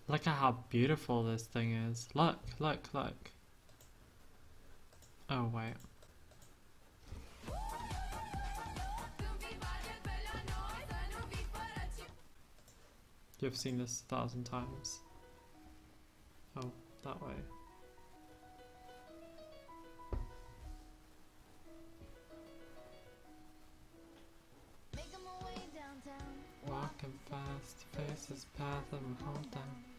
Look at how beautiful this thing is. Look, look, look. Oh, wait. You've seen this 1,000 times. Oh, that way. Walking fast, faces path and hold down.